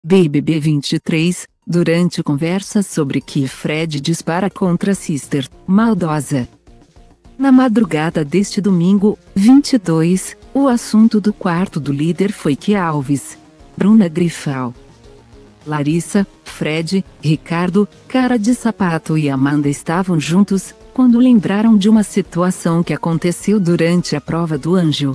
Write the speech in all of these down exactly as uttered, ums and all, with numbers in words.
B B B vinte e três, durante conversa sobre que Fred dispara contra Sister, maldosa. Na madrugada deste domingo, vinte e dois, o assunto do quarto do líder foi que Alves, Bruna Grifal, Larissa, Fred, Ricardo, Cara de Sapato e Amanda estavam juntos, quando lembraram de uma situação que aconteceu durante a prova do anjo.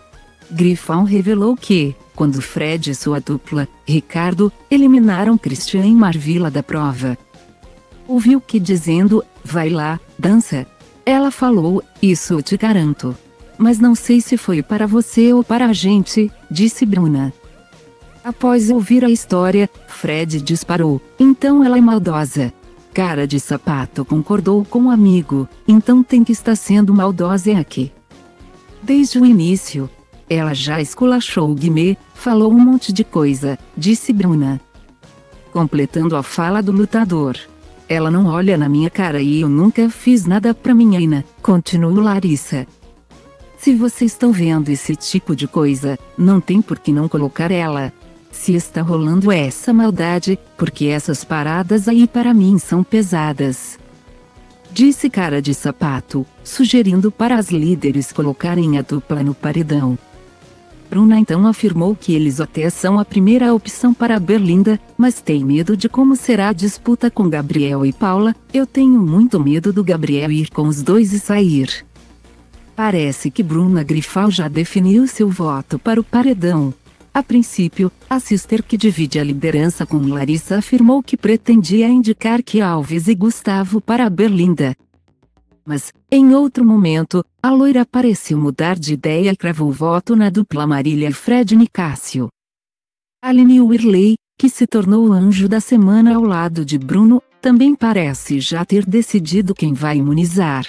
Grifal revelou que, quando Fred e sua dupla, Ricardo, eliminaram Christian e Marvila da prova, ouviu que dizendo, vai lá, dança. Ela falou, isso eu te garanto. Mas não sei se foi para você ou para a gente, disse Bruna. Após ouvir a história, Fred disparou, então ela é maldosa. Cara de Sapato concordou com o amigo, então tem que estar sendo maldosa aqui. Desde o início, ela já esculachou o Guimê, falou um monte de coisa, disse Bruna. Completando a fala do lutador. Ela não olha na minha cara e eu nunca fiz nada pra menina, continuou Larissa. Se vocês estão vendo esse tipo de coisa, não tem por que não colocar ela. Se está rolando essa maldade, porque essas paradas aí para mim são pesadas. Disse Cara de Sapato, sugerindo para as líderes colocarem a dupla no paredão. Bruna então afirmou que eles até são a primeira opção para a Berlinda, mas tem medo de como será a disputa com Gabriel e Paula. Eu tenho muito medo do Gabriel ir com os dois e sair. Parece que Bruna Grifal já definiu seu voto para o paredão. A princípio, a Sister, que divide a liderança com Larissa, afirmou que pretendia indicar que Alves e Gustavo para a Berlinda. Mas, em outro momento, a loira pareceu mudar de ideia e cravou voto na dupla Marília e Fred Nicásio. Aline Whirley, que se tornou o anjo da semana ao lado de Bruno, também parece já ter decidido quem vai imunizar.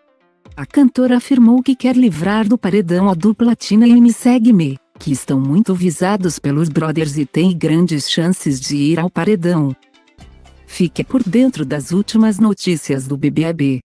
A cantora afirmou que quer livrar do paredão a dupla Tina e Me Segue Me, que estão muito visados pelos brothers e têm grandes chances de ir ao paredão. Fique por dentro das últimas notícias do B B B.